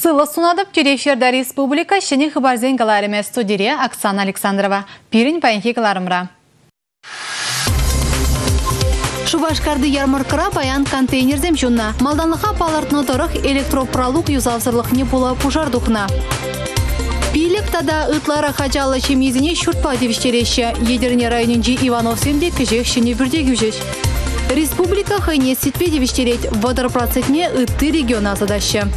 Сыла сунадып Тереферда Республика шыны хыбарзен галареме студире Оксана Александрова. Пирин паянхи галарымра. Шубашкарды ярмаркара паян контейнерзем жунна. Малданлыха палартны дырых электропралук юзавзырлық не була пужардухна. Пилек тада ытлара хачалы чемизіне шуртпа девиштереші. Едерне районынжи Ивановсемде кежек шыны бірде күжеш. Республика хайне ситпе девиштерет водор процентне ытты региона задаща.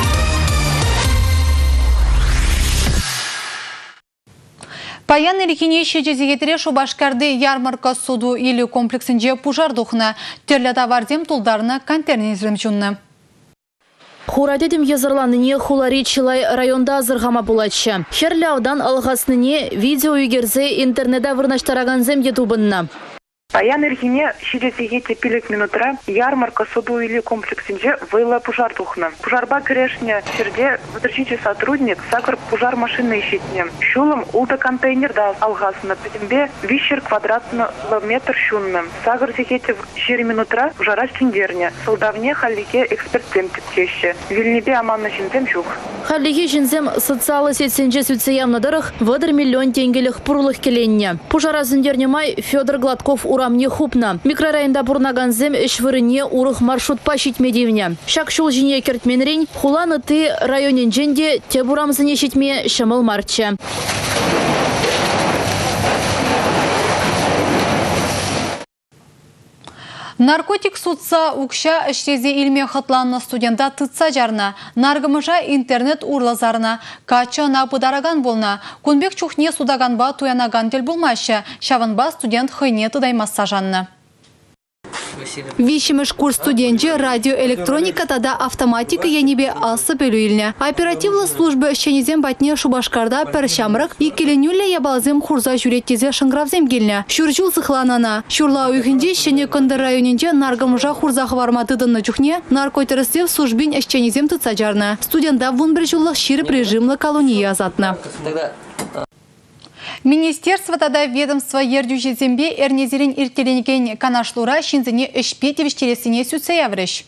Паян эрекене шежезегетіре Шубашкарды ярмарка суду или комплексінде пужардухна. Терлі товардем тулдарына контейнерзем жунны. Хурадедім езырланыне хулари чилай районда азырғама булатшы. Херлаудан алғасыныне видео үйгерзе интернета вырнаштараганзем етубынна. Паян эрхине шидесеге тепилек минутра ярмарка суду или комплексінде войла пожар тухна. Пожарба крешня черде выдрчичий сотрудник сакр пожар машины ищетне. Шулым улда контейнер да алгасына петембе вищер квадратный метр шунным. Сагр секете жери минутра пожара стендерня. Солдавне халике эксперттем тепчеще. Вильнебе аманна жинзем жух. Халике жинзем социалы сетсенже сүтсеямнадырых выдыр миллион тенгелих пурлых келенне. Пожара зіндернемай Федор Гладков урамне хупна. Микрорайонда бурнаганзем эшвырыне урых маршрут пащить медивня. Шак шул жине кертменрень, хуланы ты районен дженде те бурамзыне щитме шамыл марча. Наркотик судса укша эштезе илме хатланна студента тытса жарна. Наргымыжа интернет урлазарна. Кача напыдараган болна. Кунбек чухне судаганба туянаган тел булмашы. Шаванба студент хыйне тыдаймасса жанна. Вишимыш курс студенче радиоэлектроника тада автоматика янебе асы бөлуйлне. Оперативлы службы шенезем батне Шубашкарда першамрак и келенюле ябалзем хурза жүреттезе шыңгравзем келне. Шуржул сыхланана. Шурла уйхынде шене кынды районинде наргымыжа хурзах варматыдынны чухне наркотерстев службин эшченезем тыцаджарна. Студента вун бір жыллық ширіп режимлы колония азатна. Министерство тада ведомство ердюжи зембе эрнезерин иртеленген канашлура шинзіне эшпе тевиштересіне сүтсе яврыш.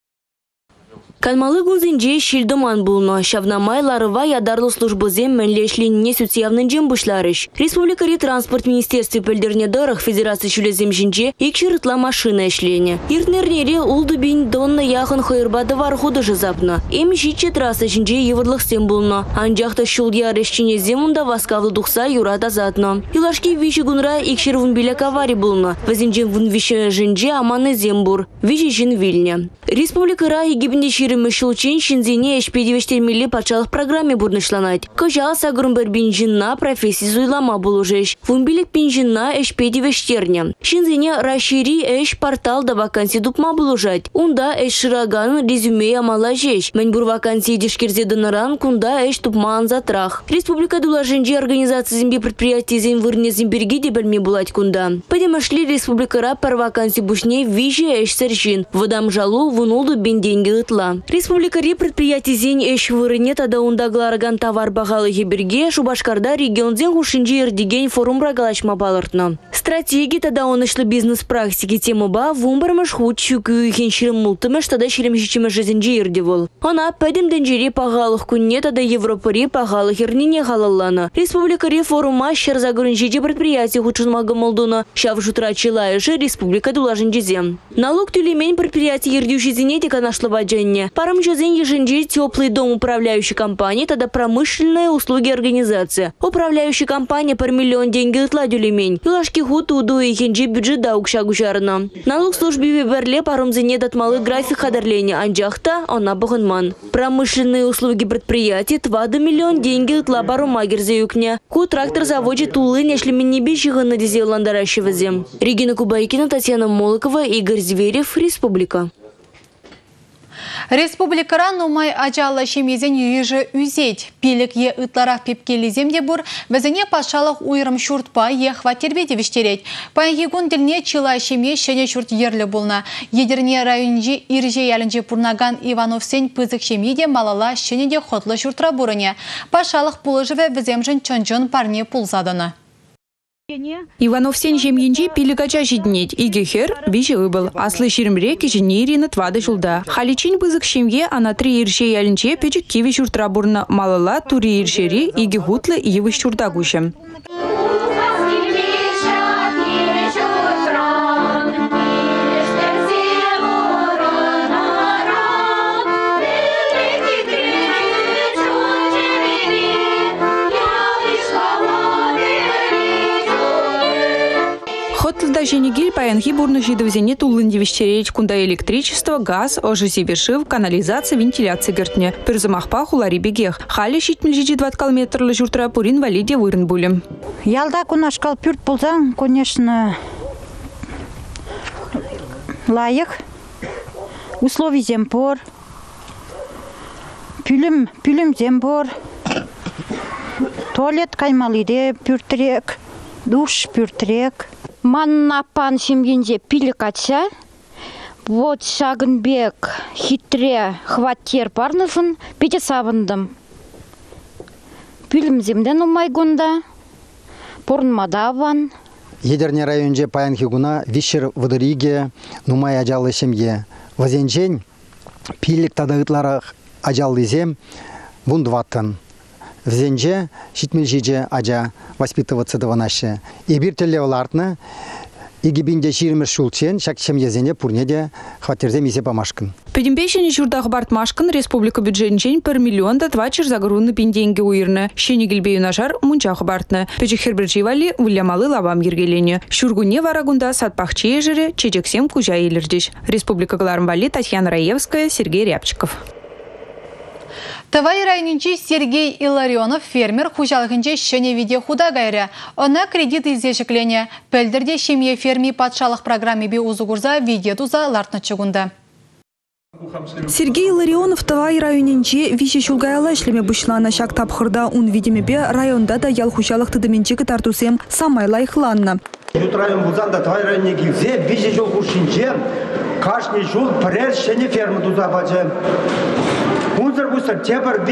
Канмалы гулзинже шильдоман булно. Шавнамай ларыва ядарлы службы зем мәнлешленіне сүтсеявнын жем бұшларыш. Республикари транспорт министерстве пөлдерне дырых федерация шүлезем жинже икширытла машина эшлене. Иртнернере улды бин донна яхын хайырбады вархуды жызапны. Эм житче трасса жинже евырлық сем булно. Анжақта шул ярешчине земунда васкавлы духса юрат азатны. Илашки виши гунра икшир вун билек авари булно. Вазинжен вун виши жинже аманы зембур. Виши жин вильне. Республикара егибінде Мышулчин шинзине эшпедивештер милли пачалық программе бурнышланать. Кожал сагрумбер бинжинна профессии зуйлама булужеш. Вумбилик бинжинна эшпедивештерне. Шинзине расшири эш портал да вакансий дупма булужать. Унда эш шыраган резюме амала жеш. Мәнбур вакансий дешкерзе доноран кунда эш тупма анзатрах. Республика дулажинжи организации земби предприятий зем вырне земберги дебельми булать кунда. Подемашли республикара пар вакансий бушне вижи эш сержин. Водам жалу вунулду бин деньги лытла. Республикари предприятий зень эш вырыне тада унда глараган товар бағалы еберге Шубашкарда регионзен хушинжи ердеген форум рагалашма балыртны. Стратегия тада онышлы бизнес-практики тему ба вумбармыш худ чүкü хенширим мултымыш тада ширим жичимы жизнжи ердевол. Она пәдім дэнжири пағалық күнне тада Европари пағалық ернине халалланы. Республикари форума шерзагырынжиджи предприятий худшынмагы молдуны шав жутра чилайышы республика дулажынжизем. Налог тюлемень предприятий ердюшизине тека нашлыва дженне. Парам жезен еженжи теплый дом управляющей компании, тогда промышленные услуги организации. Управляющая компания пар миллион деньги отладюлемень. Илашки худ уду и хенжи бюджет да укшагу жарна. Налог службе виберле парам зенет от малый график хадарления анджахта, она буханман. Промышленные услуги предприятий 2 миллион деньги отла пару магерзе юкня. Ку трактор заводит тулы нешли минибищига на дизеландаращего зем. Регина Кубайкина, Татьяна Молокова, Игорь Зверев, Республика. Республикара нумай ажалы шемезен юежі үзет. Пелік е ытларақ пепкеліземде бұр, візіне пашалық уйрым шуртпа е хватербе девіштерет. Пайгегун діліне чила шеме шене шурт ерлі болна. Едіріне районжи ирже ялінже пурнаган Ивановсен пызық шемеде малала шенеде хотлы шуртра бұрыне. Пашалық пулы жыве віземжін чонжын парне пулзадыны. Иванов сен жемгенже пиликача жиднет. Игехер виже выбыл. Аслы ширмре кежіне ирины твады жылда. Халичин бызык шемге анатри ирше ялінче печік кеви шуртра бурна малала тури иршери иге гутлы евы шурда гушем. Хотлда женегиль паянхи бурну жидовзене тулынди вещереч кунда электричество, газ, ожиси вершив, канализация, вентиляция гертне. Перзамахпа хулари бегех. Хали шитмил жиди 20 километрлы журтра пурин валиде вырын булем. Ялда кунашкал пюрт булзан, конечно, лайық. Условий земпор. Пюлем земпор. Туалет каймалиде пюртрек. Душ пюртрек. Маннапан семьенде пилик атса. Вот Шагынбек хитре хваттер парнысын пете сабындым. Пилим земден умайгонда. Порнмадаван. Едерне районже паянхигуна вишер водориге нумай ажалы семье. Вазенжень пилик тадагытлара ажалы зем бундваттан. Взенже шитмельжиже ажа воспитываться даванаще. И биртеле олартны игибинде ширмер шулчен шак семьезене пурнеде хватерзем исе помашкын. Педимбешени журдах бартмашкын республика бюджетнчен 1 миллион да 2 загрунны пинденге уйырны. Шенигилбею нажар мунчах бартны. Печехерберджи вали улямалы лавам ергелене. Шургуне варагунда сатпахчи ежере чечексем кужа илердиш. Республика Галарм вали Татьяна Раевская, Сергей Рябчиков. Тывай районинчи Сергей Илларионов фермер хужалыгынче шене виде худа гайры. Она кредит изешеклене. Пельдерде шемье ферми патшалық программе бе узугурза виде туза лартны чыгунда. Сергей Илларионов Тывай районинче вище шулгаяла ишлеме бұшлана шак тапхырда ун видемебе районда да ял хужалық тыдыменчекі тартусем самай лайықланна. Ют район бузанда Тывай районе килсе вище жол хушинче кашни жол пірер шене фермы туза бачы. Унзар бустар тепер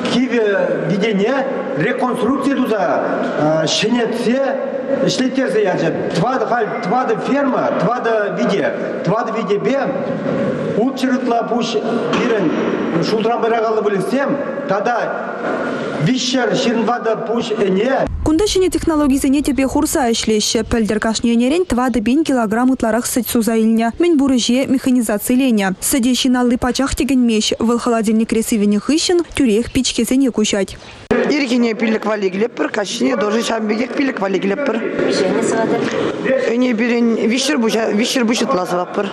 видение реконструкции туда шенетсе шлеттерзе яжет. Твада ферма, твада виде бе учрытла пуш бирен шулдран барагалы билсем, тада вишер ширнвада пуш эне. Кунда шене технологизене тебе хурса ишлеще. Пельдер кашне нерен твада 1 килограмм утларах сыть сузаильня. Мен бурыже механизации леня. Садещи на лыпачах tegen мещ. Выл холодильник ресивене хыщен, тюрех пичкезене кушать. Иргине пилик вали глеппер, кашне тоже шамбегек пилик вали глеппер. Öne birin vişir buşut lazıvapır.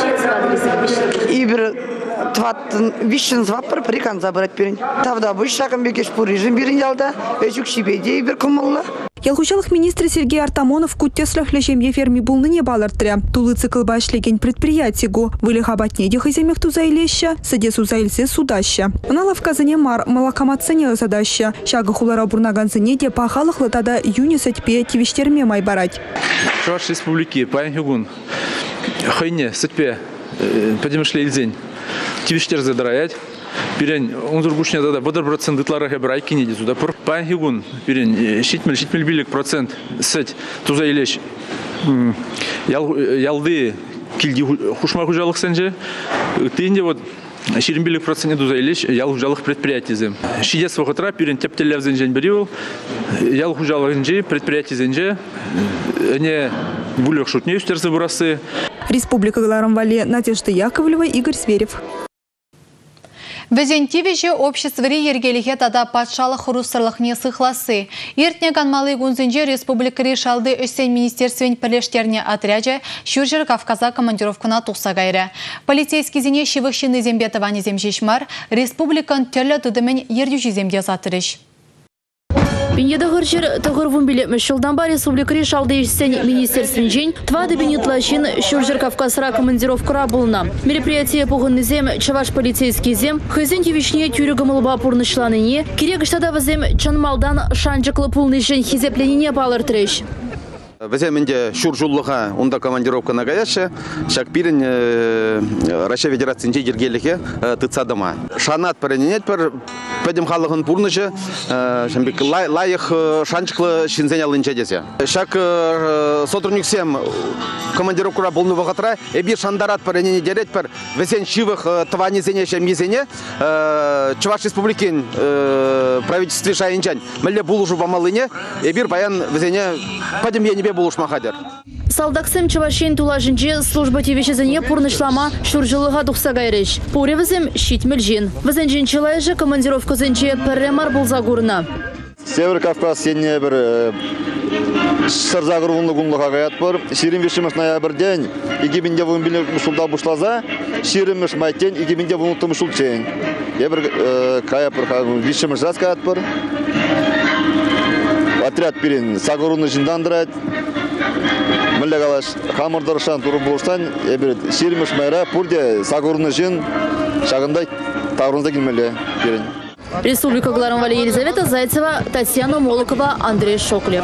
İyi bir tvattın vişin zvapır prikan zabırat birin. Tavda buş takım bekeş purijin birin yalda. Öçük şibede bir kumullu. Ялхучалық министр Сергей Артамонов куттеслях лешемье ферми булныне балыртыря. Тулы цикл башлеген предприятиегу. Вылихабатне дехайземех тузайлеща, садесу зайльзе судаща. Налав казане мар малакаматсене задаща. Шага хулара бурнаганзене де пахалых латада юни сатьпе тивиштерме майбарать. Чуваш республики паянхюгун. Хайне сатьпе подемышлейльзень. Тивиштер задрает. Пирен унзургушня да бодр процент итларах брайки не дизуда. Паянхюгун пирен шитмел билик процент сет туза илеш. Ялды килди хушма хужалык сенже. Тинде вот ширин билик процент туза илеш ял хужалык предприятие зем. Шидес вахатра пирен тептелев зенжен берил. Ял хужалык зенже предприятие зенже. Не булек шутне устерсы бурасы. Республика Галарм вали Надежда Яковлева, Игорь Зверев. Везентивеже общество ергелихе тада патшалық руссарлық не сыхласы. Ертне канмалы гунзенже республика решалды өсен министерствен пілештеріне отряджа шүржер Кавказа командировкына тұқса гайры. Полицейский зене шивықшыны зембетованы земшешмар республикан түрлі тұдымен ердюжі земде затырыш. Пеньеда гырчер тагыр вумбиле мешылданба республика решалды ишсен министерствен жень твады бенетлачин шуржер Кавказра командировкара булна. Мероприятие пугынны зем чаваш полицейский зем хызен тевишне тюрегамылба пурнышланыне керек штада зем чанмалдан шанжыклы пулны жень хизепленіне балыртырыш. Веземенде шуржуллыға онда командировка нагаяшы, шакпирин Россия Федерациясының жергелігі тұтсадыма. Шанат піріненет бір пәдем халығын пурнышы, лайық шанчықлы шинзен алынча десе. Шак сотрудниксем командировкура болны вағатыра, әбір шандарат пар, әнені дерет пар, весен шивых твани зене шем езене, Чуваш республикин правительстве шайынчан, мәлі бұлышу бамалыне, әбір баян везене пәдем енебе бұлыш махадер. Салдаксем Чувашин тулажынче служба тевешезене пурнышлама шуржылыға дұқса гайреш. Пуревізім щит мельжин. Візенжен чылайжы командировка зенче пәрремар болза гурна. Север Кавказ сене бір сырзағырғынды күнліға ғаят бар. 25 ноябрь день 2011 мұшылда бұшлаза, 20 майттен 2012 мұшыл чейін. Ебір қая бір 20 жас ғаят бар. Отряд берін сағырғынды жындандырайды. Мүлі қалаш қамырдырышан тұры болыштан, ебір 20 майра пұрде сағырғынды жын шағындай тағырынызда келмелі берін. Республика Гларамвали Елизавета Зайцева, Татьяна Молокова, Андрей Шоклев.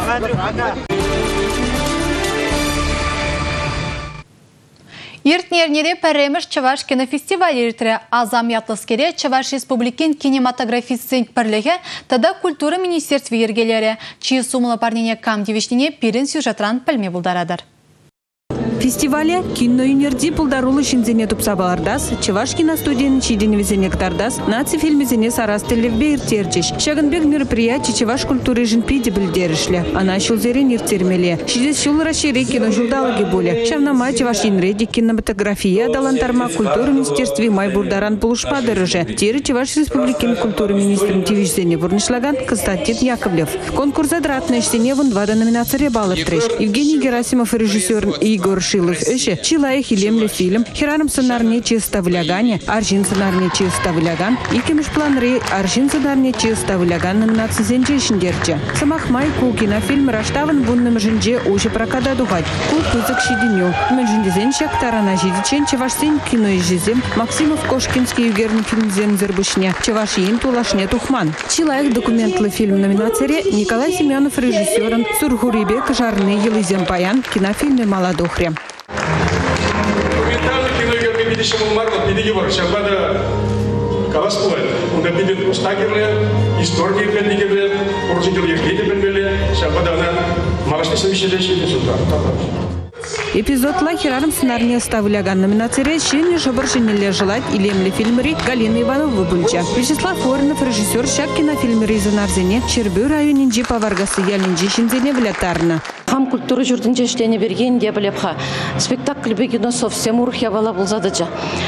Иртнернере пәрреміш Чаваш кинофестиваль ертірі Азам Ятлыскере Чаваш Республикин кинематографистсен пірлігі тада культура министерстве ергелері. Чиы сумылы парнене камдевешнене перін сюжетран пілме бұлдарадыр. Фестивале киноюнерди пулдарулы шинзене тупсабалардас, Чаваш киностудияның чиденевезене ктардас, наци фильмезене сарас телевбе иртерчиш. Шагынбек мероприятий Чаваш культуры жинпиде білдерішлі. Ана шулзерен иртермеле. Шидес шул расшире кино жулдалаги боле. Шавнама Чаваш инреди кинематография далантарма культуры министерстве майбурдаран пулушпадырыжы. Тері Чаваш республикин культуры министрін тивишзене вурнышлаган Константин Яковлев. Конкурса дратны штене вон 2 номинация баллы-треш. Евгений Герасимов режиссер Игорь Шилов эше Чилая хилемле фильм Хирарым сценарне чисто влягане, Аржин сценарне чисто вляган, Икемеш планры Аржин сценарне чисто вляган номинации зенчешин дерче. Самахмай кукина фильм Раштаван бунным жинже уже прокада дугать. Кул пызык шиденю. Менжинде зенчак тарана жидичен Чевашсен кино и жизем Максимов Кошкинский югерный фильм Земзербушне Чевашин тулашне тухман. Чилаях документлы фильм номинации Николай Семенов режиссером Сургурибек Жарны Елизем Паян кинофильме Молодохре. Документальный киноюгерный бидишем умарлы бидиги бар. Шабада калас булай. Унда бидит устагерле, историки бендигерле, оружитель ергеде бенбеле. Шабада она малашны совещание сюда. Эпизод Лахирарым сценарне ставляган номинация «Щене жабаршинеле желать» и лемли фильмери Галина Иванова Бульча. Вячеслав Воронов, режиссер шак кинофильмери Занарзене, Чербю районинджи Паваргасы Ялинджи Шинзене Влятарна. Хам культуры жүрдінже ішлене берген де білепха. Спектакль бегіно совсем ұрық явала бұл задыжа.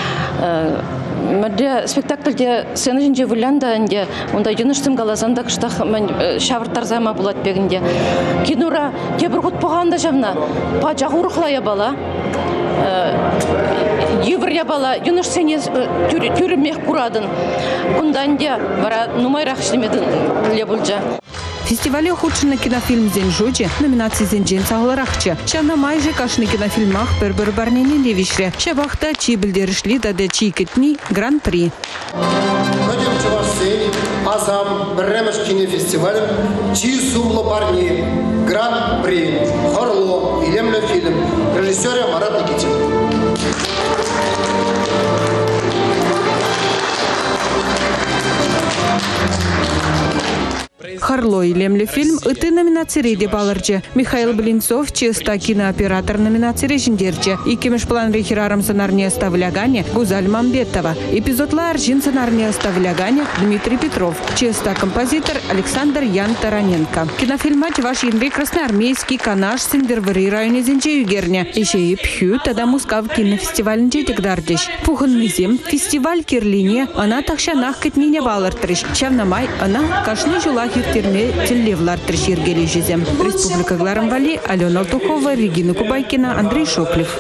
Мәдде спектакльде сцена жинже вылянда әнде, онда юныштым галазанда кыштақ шавыртар займа бұлат бегінде. Кинура кебір құт бұғанда жамна, пачақ ұрықла ябала, евр ябала, юныш сене түрімек құрадын. Күнданде бара нумайрақ ішлемедін ле бұлжа. Фестивале худшина кинофильм «Зенжучи» номинации «Зенджен Сағыларақчы». Шана майже кашны кинофильмах бір-бір барнене левишре. Шабақта чи білдерішли даде чи кетни гран-при. Ходим Чувашсен, Азам, Бремеш кинофестивалем, чи сумло парни, гран-при, Хорло, Илемле фильм, режиссера Марат Никитин. Харло и лемле фильм ыты номинации де баларчы. Михаил Блинцов чисто кинооператор номинации жиндерче. Икемеш план рехирарам сценарне оставлягане Гузаль Мамбетова. Эпизодла Аржин сценарне оставлягане Дмитрий Петров. Чисто композитор Александр Ян Тараненко. Кинофильмач ваш Янвей Красноармейский канаш Синдервери районе Зенче Югерня. Еще и пхю тогда мускав кинофестиваль Нжетикдардиш. Пуханнызем фестиваль Кирлине. Она такшанах кетнине балартриш. Чавнамай она кашны жулах терме телевлар трешергели жизем. Республика Гларамвали, Алена Алтухова, Регина Кубайкина, Андрей Шоклев.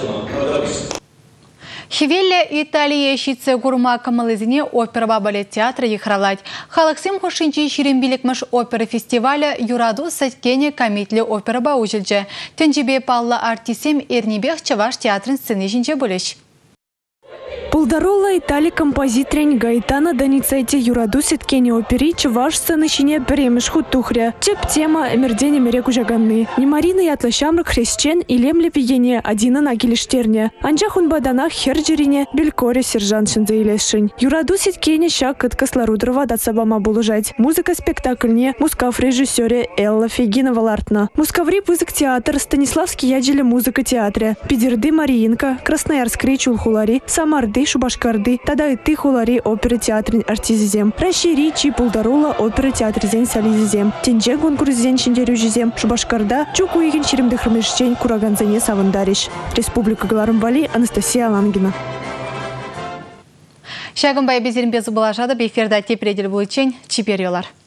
Хивелле Италия щитсе гурма камалызине опера балет театра ехралать. Халаксим хошинчи ширембиликмаш опера фестиваля юраду саткене комитле опера баужильже. Тенжибе палла артисем эрнибех Чаваш театрын сцене жинче болеш. Пулдарола Итали композитрень Гаитана Даницайте Юраду сеткени опери чуваш сценычине беремеш хутухря. Теп тема эмердене мереку жаганны. Немарина ятлашамрак хрещен и лемле пиене одина на гилиштерне. Анчахун баданах херджерине белькоре сержант шинзейлешин. Юраду сеткени шак кыткасларудрова датсабама булужать. Музыка спектакльне мускав режиссере Элла Фегинова лартна. Мускаври пызык театр Станиславский яджеле музыка театре. Пидерды Мариинка, Красноярскри чулхулари, Самарды Шубашкарды, тада и ты хулари опера театрин артизизем. Расшири чи Пулдарула опера театризен сализизем. Тенже конкурсизен чиндерюжизем. Шубашкарда чуку иген черемдехрмешчен кураганзене савандариш. Республика Галарымбали, Анастасия Лангина. Шагымбай безерін безі болашады, бейферді тепредел бұл үшін чипериолар.